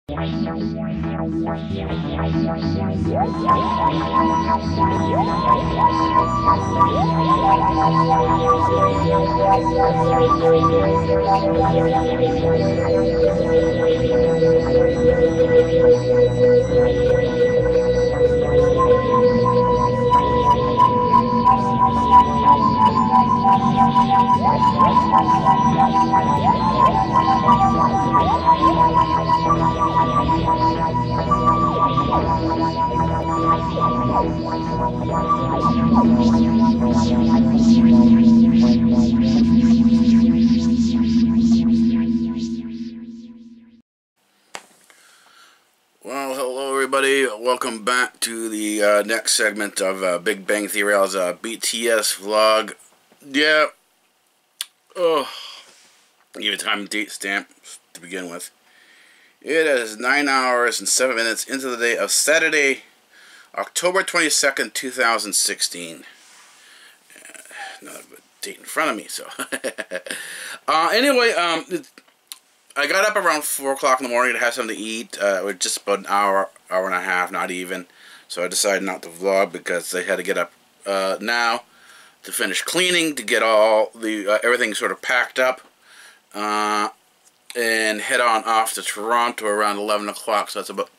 Well, hello everybody. Welcome back to the next segment of Big Bang Theory's BTS vlog. Yeah. Oh, I'll give you a time and date stamp to begin with. It is 9 hours and 7 minutes into the day of Saturday, October 22nd, 2016. Another date in front of me, so. Anyway, I got up around 4 o'clock in the morning to have something to eat. It was just about an hour and a half, not even. So I decided not to vlog because I had to get up now to finish cleaning, to get all the everything sort of packed up, and head on off to Toronto around 11 o'clock. So that's about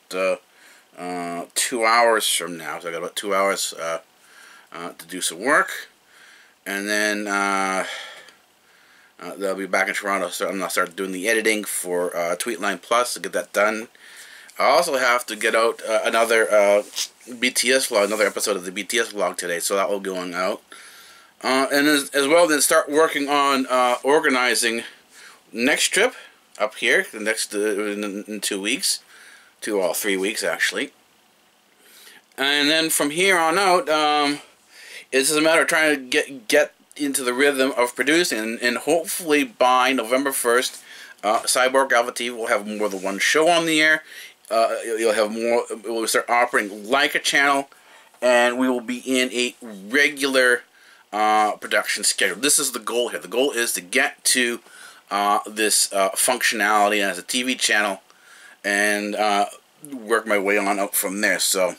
2 hours from now. So I got about 2 hours to do some work, and then they'll be back in Toronto. So I'm gonna start doing the editing for Tweetline Plus to get that done. I also have to get out another BTS vlog, another episode of the BTS vlog today. So that will be going out, and as well, then start working on organizing next trip up here. The next in 2 weeks, 3 weeks actually, and then from here on out, it's just a matter of trying to get into the rhythm of producing, and hopefully by November 1st, Cyborg Alpha TV will have more than one show on the air. You'll have more. We'll start operating like a channel, and we will be in a regular production schedule. This is the goal here. The goal is to get to this functionality as a TV channel, and work my way on out from there. So,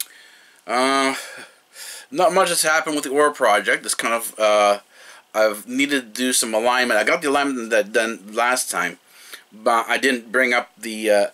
not much has happened with the Aura project. It's kind of I've needed to do some alignment. I got the alignment that done last time, but I didn't bring up the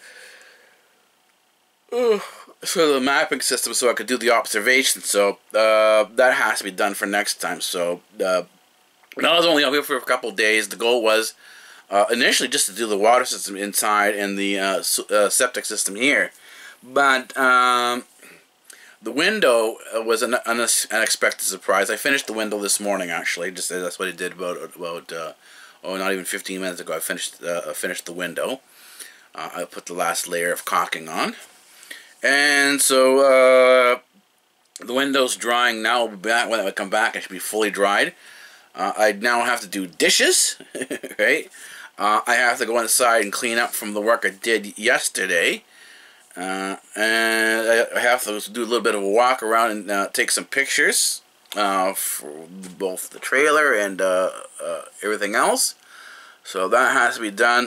sort of the mapping system so I could do the observation. So that has to be done for next time. So I was only out here for a couple of days. The goal was initially just to do the water system inside and the septic system here, but the window was an unexpected surprise. I finished the window this morning, actually. Just that's what I did about not even 15 minutes ago. I finished the window. I put the last layer of caulking on, and so the window's drying now. When I come back, it should be fully dried. I now have to do dishes, right? I have to go inside and clean up from the work I did yesterday. And I have to do a little bit of a walk around and take some pictures for both the trailer and everything else. So that has to be done.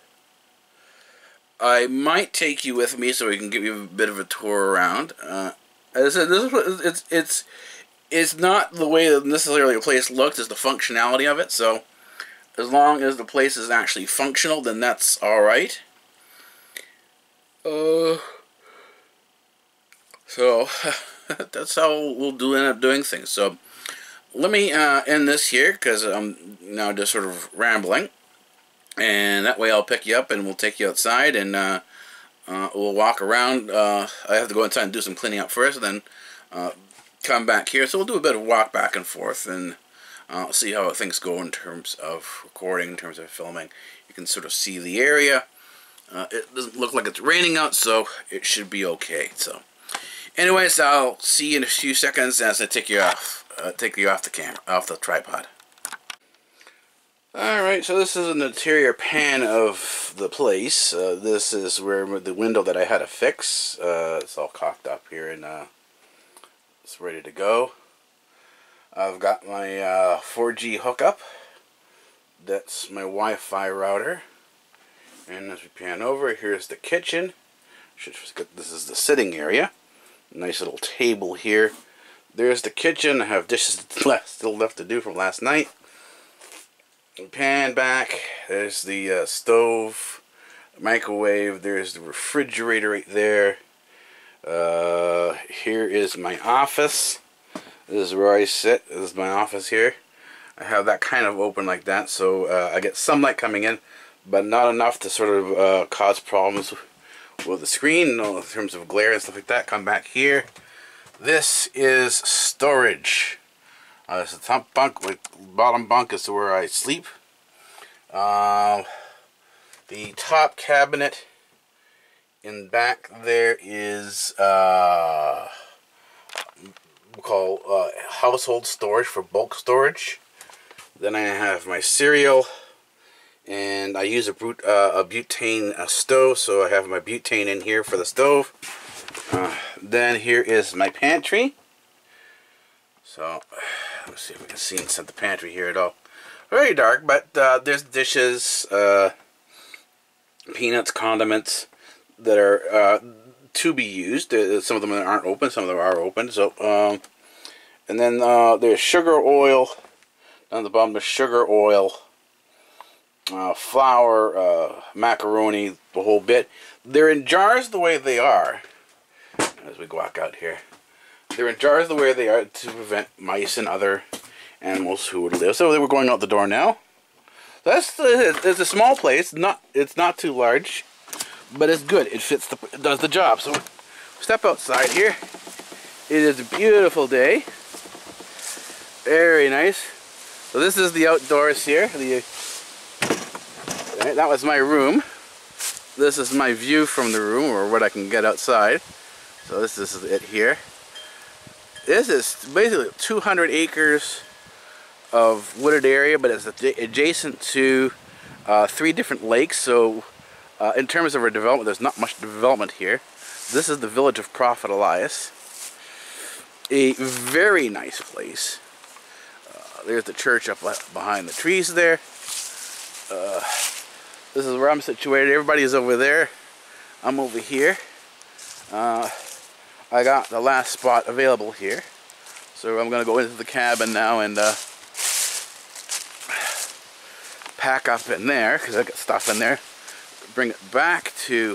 I might take you with me so we can give you a bit of a tour around. As I said, it's not the way that necessarily a place looks, it's the functionality of it. So as long as the place is actually functional, then that's alright. So that's how we'll end up doing things. So let me end this here because I'm now just sort of rambling, and that way I'll pick you up and we'll take you outside and we'll walk around. I have to go inside and do some cleaning up first, and then come back here. So we'll do a bit of walk back and forth and see how things go in terms of recording, in terms of filming. You can sort of see the area. It doesn't look like it's raining out, so it should be okay. So, anyways, I'll see you in a few seconds as I take you off the camera, off the tripod. All right, so this is an interior pan of the place. This is where the window that I had to fix. It's all caulked up here and it's ready to go. I've got my 4G hookup. That's my Wi-Fi router. And as we pan over, here's the kitchen. This is the sitting area. Nice little table here. There's the kitchen. I have dishes still left to do from last night. Pan back. There's the stove, microwave. There's the refrigerator right there. Here is my office. This is where I sit. This is my office here. I have that kind of open like that, so I get some light coming in, but not enough to sort of cause problems with the screen in terms of glare and stuff like that. Come back here. This is storage. It's the top bunk, like bottom bunk is where I sleep. The top cabinet in back there is we call household storage for bulk storage. Then I have my cereal, and I use a butane stove, so I have my butane in here for the stove. Then here is my pantry. So let's see if we can see inside the pantry here at all. Very dark, but there's dishes, peanuts, condiments that are to be used. Some of them aren't open, some of them are open. So, and then there's sugar, oil. Down the bottom is sugar, oil, flour, macaroni, the whole bit. They're in jars the way they are. As we walk out here, they're in jars the way they are to prevent mice and other animals who would live. So we're going out the door now. It's a small place. It's not too large, but it's good. It fits. It does the job. So step outside here. It is a beautiful day. Very nice. So this is the outdoors here. That was my room. This is my view from the room, or what I can get outside. So this is it here. This is basically 200 acres of wooded area, but it's adjacent to 3 different lakes. So in terms of our development, there's not much development here. This is the village of Prophet Elias. A very nice place. There's the church up behind the trees there. This is where I'm situated. Everybody's over there. I'm over here. I got the last spot available here. So I'm going to go into the cabin now and pack up in there, because I got stuff in there. Bring it back to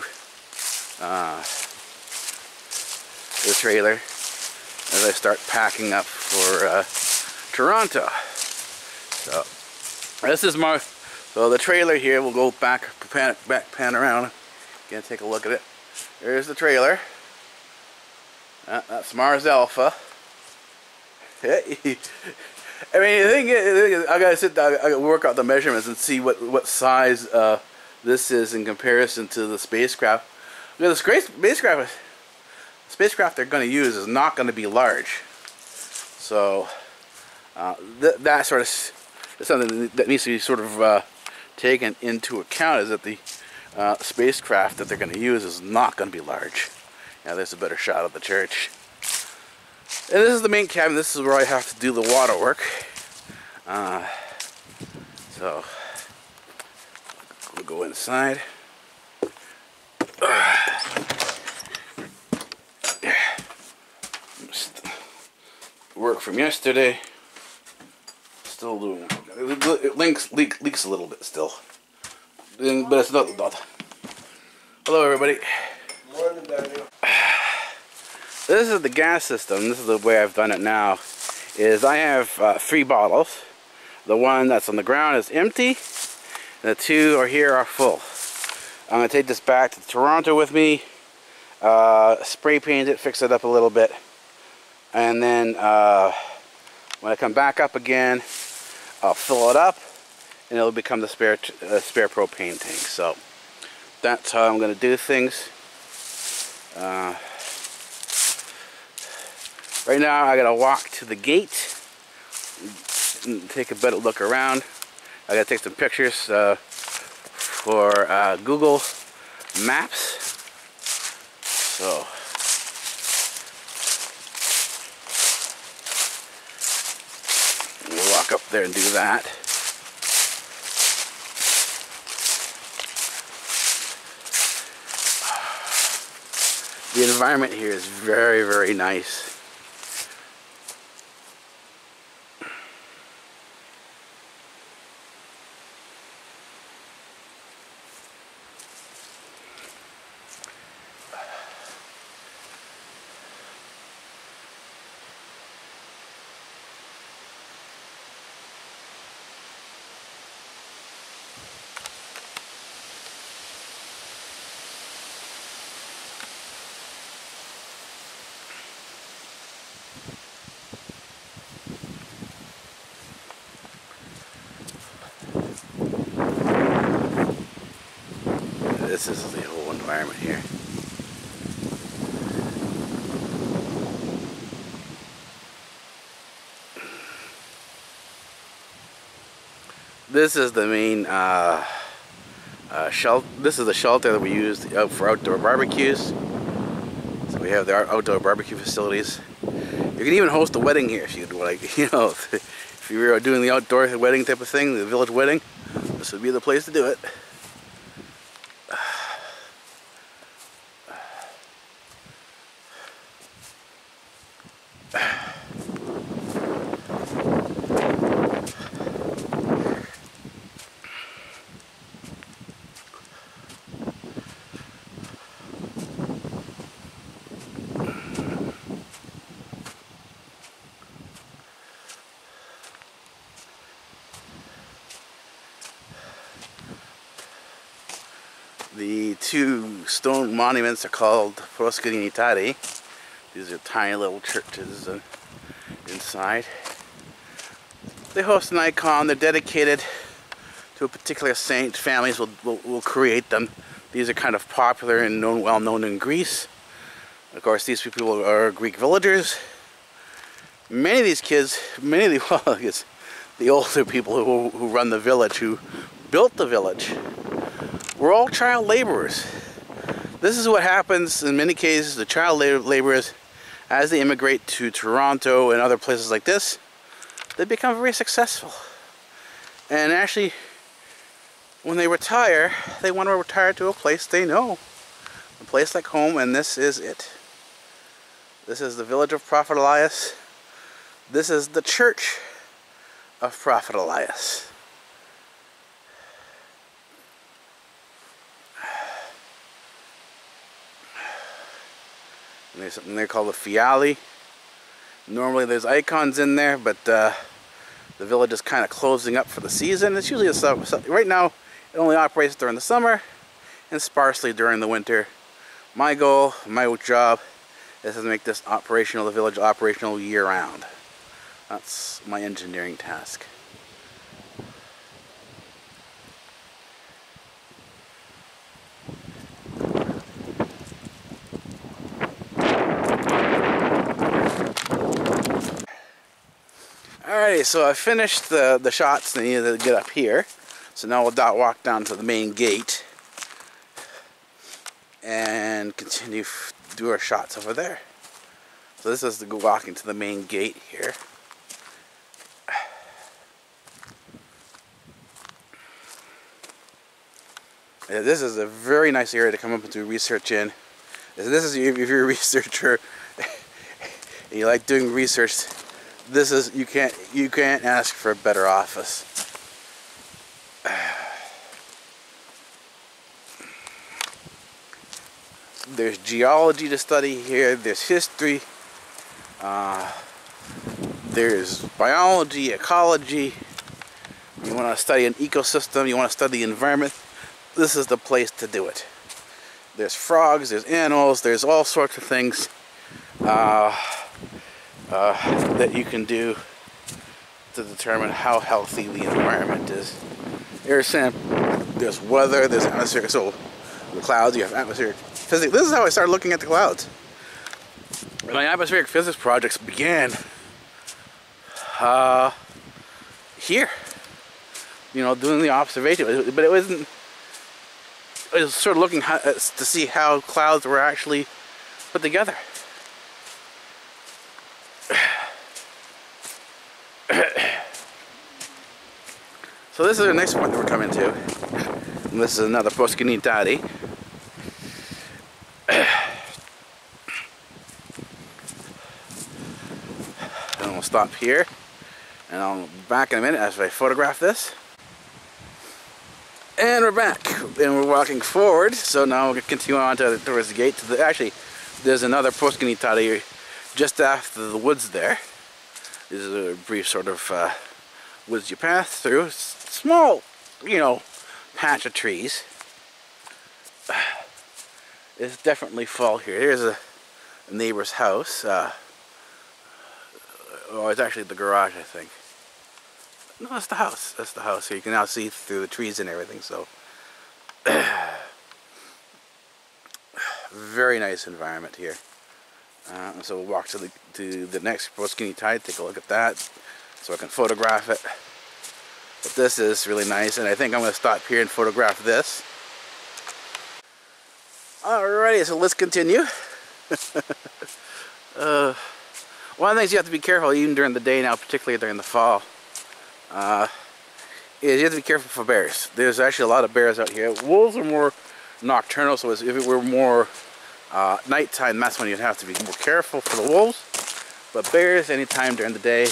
the trailer as I start packing up for Toronto. So this is the trailer here. We'll go back pan around again, take a look at it. There's the trailer. That's Mars Alpha. I mean, the thing is, I gotta sit down, I gotta work out the measurements and see what size this is in comparison to the spacecraft. Because the spacecraft they're going to use is not going to be large. So that sort of is something that needs to be sort of taken into account, is that the spacecraft that they're going to use is not going to be large. Now there's a better shot of the church. And this is the main cabin. This is where I have to do the water work. So we'll go inside. Work from yesterday. Still doing. It leaks a little bit still, but it's not. Hello, everybody. Morning, Daniel. This is the gas system. This is the way I've done it now. Is I have 3 bottles. The one that's on the ground is empty. And the 2 are here are full. I'm gonna take this back to Toronto with me. Spray paint it, fix it up a little bit, and then when I come back up again, I'll fill it up, and it'll become the spare propane tank. So that's how I'm going to do things. Right now I gotta walk to the gate and take a better look around. I gotta take some pictures for Google Maps. So we'll walk up there and do that. The environment here is very, very nice. This is the whole environment here. This is the main shelter. This is the shelter that we use for outdoor barbecues. So we have the outdoor barbecue facilities. You can even host a wedding here if you like. You know, if you were doing the outdoor wedding type of thing, the village wedding, this would be the place to do it. The two stone monuments are called Proskyny. These are tiny little churches inside. They host an icon. They're dedicated to a particular saint. Families will create them. These are kind of popular and well known in Greece. Of course, these people are Greek villagers. Many of these kids, well, I guess the older people who run the village, who built the village, we're all child laborers. This is what happens in many cases. The child laborers, as they immigrate to Toronto and other places like this, they become very successful. And actually, when they retire, they want to retire to a place they know. A place like home, and this is it. This is the village of Prophet Elias. This is the church of Prophet Elias. And there's something there called the Fiali. Normally there's icons in there, but the village is kind of closing up for the season. It's usually right now it only operates during the summer and sparsely during the winter. My goal, my job, is to make this the village operational year-round. That's my engineering task. Alrighty, so I finished the shots that I needed to get up here. So now we'll walk down to the main gate and continue to do our shots over there. So this is walking to the main gate here. Yeah, this is a very nice area to come up and do research in. This is if you're a researcher and you like doing research. This is you can't ask for a better office. There's geology to study here. There's history. There's biology, ecology. You want to study an ecosystem. You want to study the environment. This is the place to do it. There's frogs. There's animals. There's all sorts of things that you can do to determine how healthy the environment is. There's weather. There's atmospheric. So the clouds. You have atmospheric physics. This is how I started looking at the clouds. My atmospheric physics projects began here. You know, doing the observation, but it wasn't. I was sort of looking to see how clouds were actually put together. So this is the next point that we're coming to. And this is another Proskyny. stop here, and I'll be back in a minute as I photograph this. And we're back, and we're walking forward. So now we're going to continue on towards the gate. Actually, there's another Poskenitari just after the woods there. This is a brief sort of woods you pass through. Small, you know, patch of trees. It's definitely fall here. Here's a neighbor's house. Oh, it's actually the garage, I think. No, that's the house. That's the house. So you can now see through the trees and everything. So, very nice environment here. So we'll walk to the next Poskenitari, take a look at that, so I can photograph it. But this is really nice, and I think I'm going to stop here and photograph this. Alrighty, so let's continue. One of the things you have to be careful, even during the day now, particularly during the fall, is you have to be careful for bears. There's actually a lot of bears out here. Wolves are more nocturnal, so if it were more nighttime, that's when you'd have to be more careful for the wolves. But bears, anytime during the day.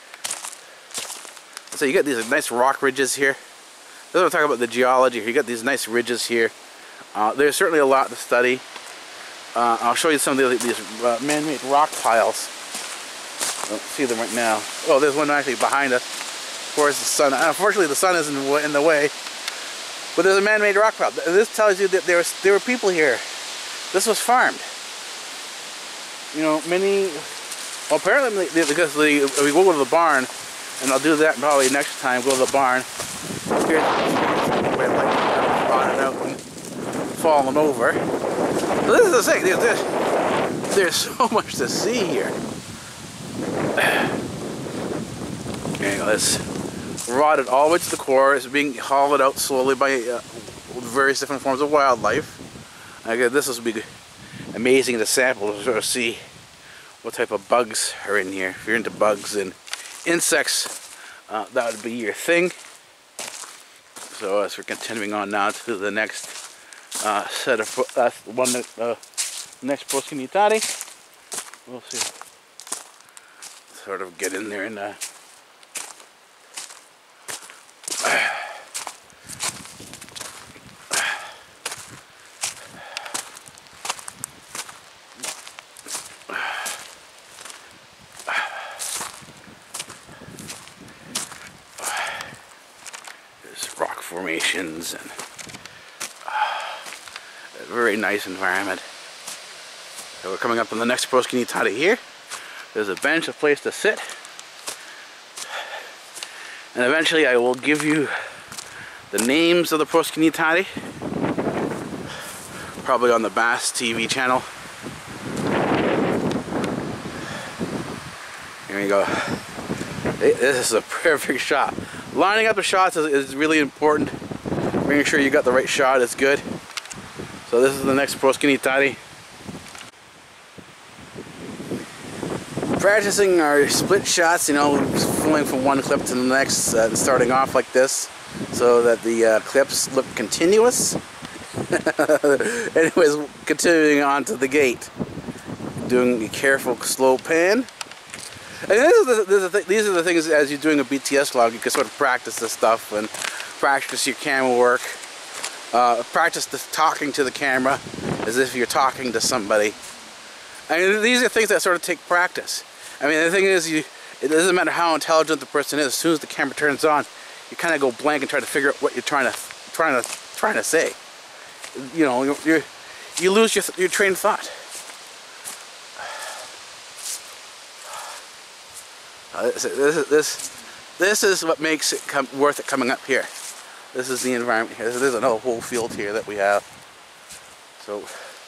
So you get these nice rock ridges here. This is what I'm talking about, the geology here. You got these nice ridges here. There's certainly a lot to study. I'll show you some of these man-made rock piles. I don't see them right now. Oh, there's one actually behind us. Of course, the sun. Unfortunately, the sun isn't in the way. But there's a man-made rock pile. This tells you that there were people here. This was farmed. You know, many. Well, apparently, because we go to the barn, and I'll do that probably next time. Go to the barn. Here's where like rotted out and fallen over. So this is the thing. There's so much to see here. Anyway, it's rotted all the way to the core. It's being hollowed out slowly by various different forms of wildlife. Again, this will be amazing to sample to sort of see what type of bugs are in here. If you're into bugs and insects, that would be your thing. So as we're continuing on now to the next set of next Poskenitari, we'll see. Sort of get in there and there's rock formations and a very nice environment. So we're coming up on the next Poskenitari here. There's a bench, a place to sit. And eventually I will give you the names of the Poskenitari. Probably on the Bass TV channel. Here we go. This is a perfect shot. Lining up the shots is really important. Making sure you got the right shot is good. So this is the next Poskenitari. Practicing our split shots, you know, filming from one clip to the next, starting off like this, so that the clips look continuous. Anyways, continuing on to the gate, doing a careful slow pan. And these are the things as you're doing a BTS vlog, you can sort of practice this stuff and practice your camera work, practice talking to the camera as if you're talking to somebody. I mean, these are things that sort of take practice. I mean, the thing is, it doesn't matter how intelligent the person is. As soon as the camera turns on, you kind of go blank and try to figure out what you're trying to say. You know, you lose your train of thought. This is what makes it worth it coming up here. This is the environment here. There's another whole field here that we have. So.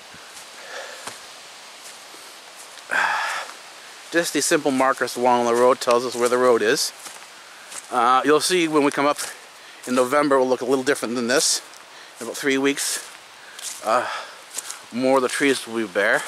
Just these simple markers along the road tells us where the road is. You'll see when we come up in November, it will look a little different than this. In about 3 weeks, more of the trees will be bare.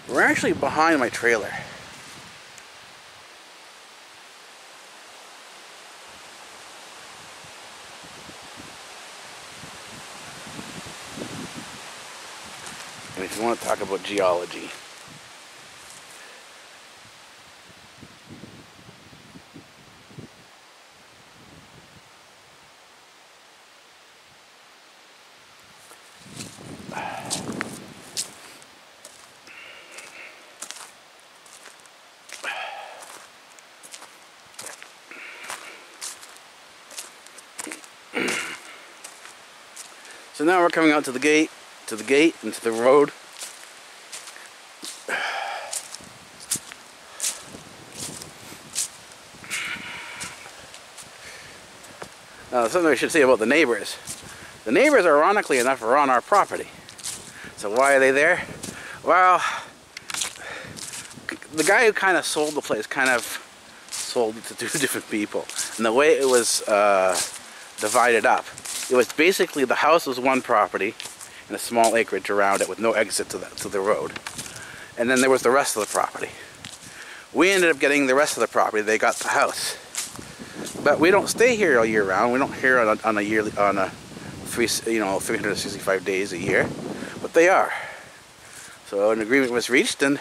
We're actually behind my trailer. And if you want to talk about geology, so now we're coming out to the gate, and to the road. Now, something I should say about the neighbors. The neighbors, ironically enough, are on our property. So why are they there? Well, the guy who kind of sold the place kind of sold it to two different people. And the way it was divided up, it was basically the house was one property and a small acreage around it with no exit to the road. And then there was the rest of the property. We ended up getting the rest of the property. They got the house. But we don't stay here all year round. We don't here on a 365 days a year. But they are. So an agreement was reached, and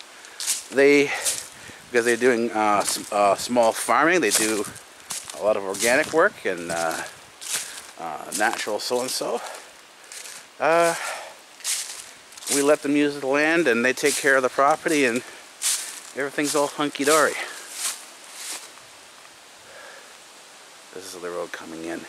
because they're doing small farming, they do a lot of organic work and natural so-and-so. We let them use the land, and they take care of the property, and everything's all hunky-dory. This is the road coming in.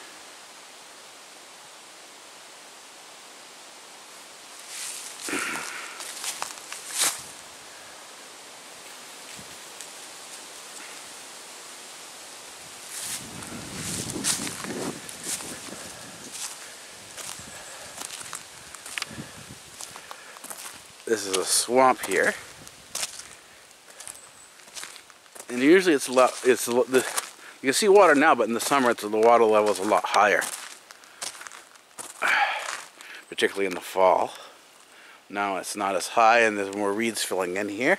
This is a swamp here, and usually you can see water now, but in the summer the water level is a lot higher, particularly in the fall. Now it's not as high, and there's more reeds filling in here.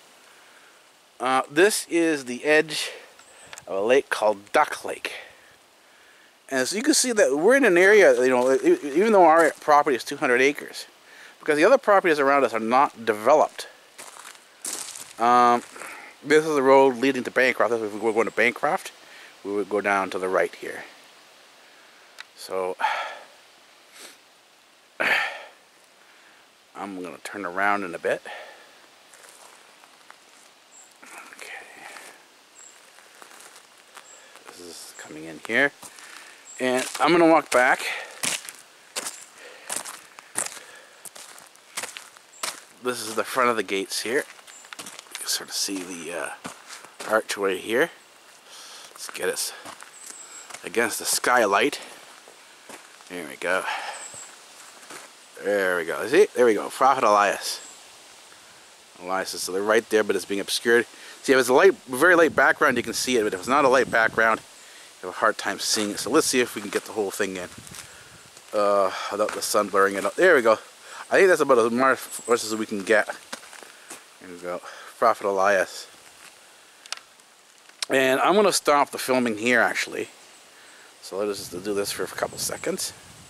This is the edge of a lake called Duck Lake, and so you can see that we're in an area, even though our property is 200 acres, because the other properties around us are not developed. This is the road leading to Bancroft. If we were going to Bancroft, we would go down to the right here. So I'm going to turn around in a bit. Okay. This is coming in here. And I'm going to walk back. This is the front of the gates here. You can sort of see the archway here. Let's get us against the skylight. There we go. There we go. See? There we go. Prophet Elias. Elias is to the right there, but it's being obscured. See, if it's a very light background, you can see it, but if it's not a light background, you have a hard time seeing it. So let's see if we can get the whole thing in without the sun blurring it out. There we go. I think that's about as much as we can get. There we go. Prophet Elias. And I'm going to stop the filming here, actually. So let us just do this for a couple seconds.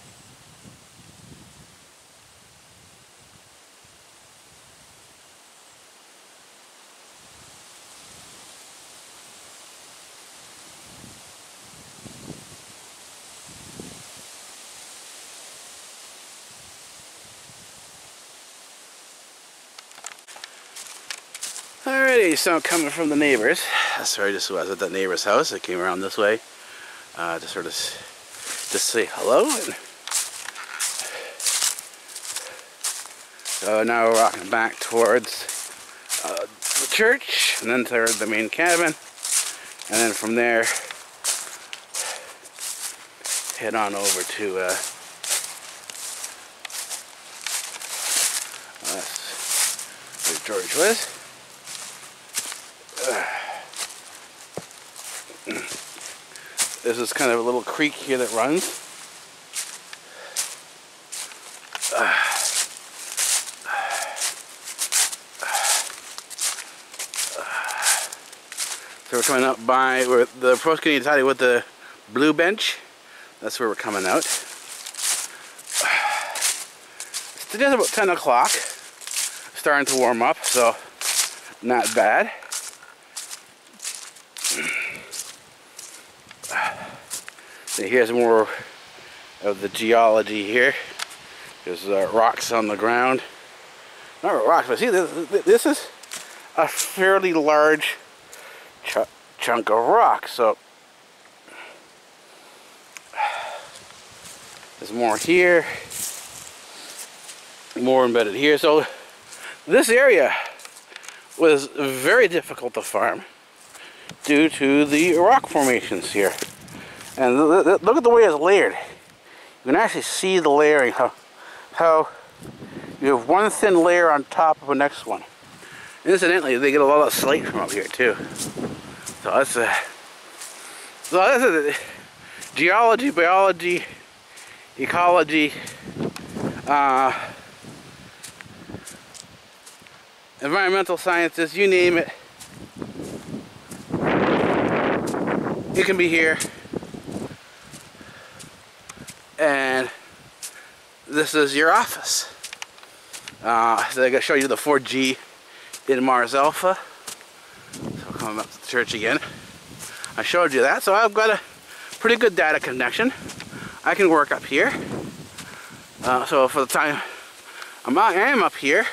Alrighty, so coming from the neighbors. Sorry, just was at that neighbor's house. I came around this way to sort of just say hello. And so now we're walking back towards the church, and then towards the main cabin, and then from there head on over to where George was. There's this kind of a little creek here that runs. So we're coming up by where the approach getting tidy with the blue bench. That's where we're coming out. It's just about 10 o'clock. Starting to warm up, so not bad. So here's more of the geology here. There's rocks on the ground. Not rocks, but see, this is a fairly large chunk of rock. So there's more here, more embedded here. So this area was very difficult to farm due to the rock formations here. And look at the way it's layered. You can actually see the layering, how you have one thin layer on top of the next one. Incidentally, they get a lot of slate from up here too. So that's a geology, biology, ecology, environmental sciences, you name it. You can be here. And this is your office. So I'm going to show you the 4G in Mars Alpha. So coming up to the church again. I showed you that, so I've got a pretty good data connection. I can work up here. So for the time I am up here,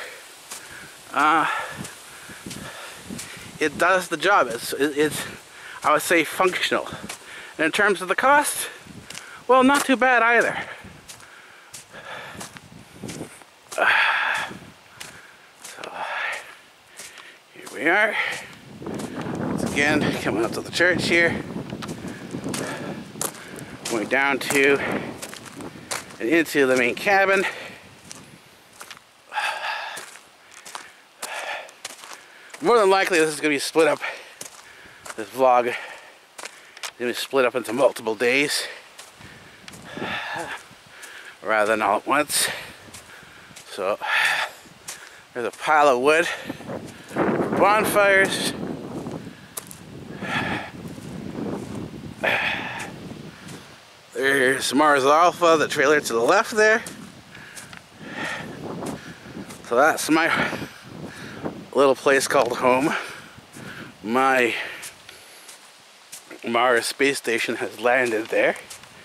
it does the job. It's I would say functional. And in terms of the cost, well, not too bad either. So here we are. Once again, coming up to the church here. Going down to and into the main cabin. More than likely, this is going to be split up. This vlog is going to be split up into multiple days, rather than all at once. So there's a pile of wood for bonfires. There's Mars Alpha, the trailer to the left there. So that's my little place called home. My Mars space station has landed there.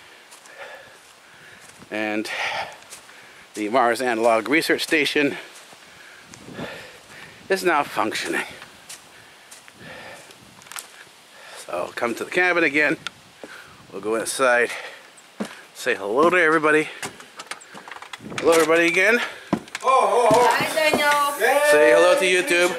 And the Mars Analog Research Station is now functioning. So come to the cabin again. We'll go inside, say hello to everybody. Hello everybody again. Hi Daniel. Yay. Say hello to YouTube.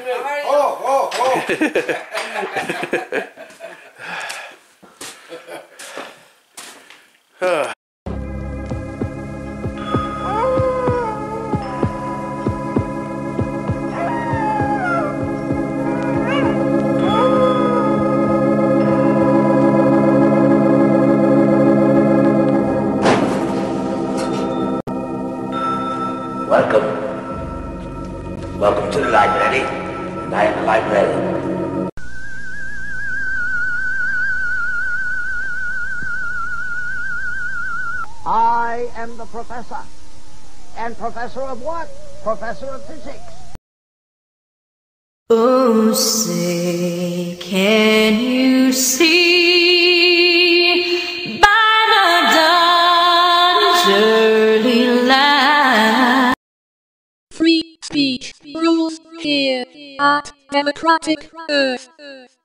Welcome to the library, and I am the librarian. I am the professor. And professor of what? Professor of physics. Oh, say, can you see by the dawn's early light? Free speech rules here at Democratic Earth.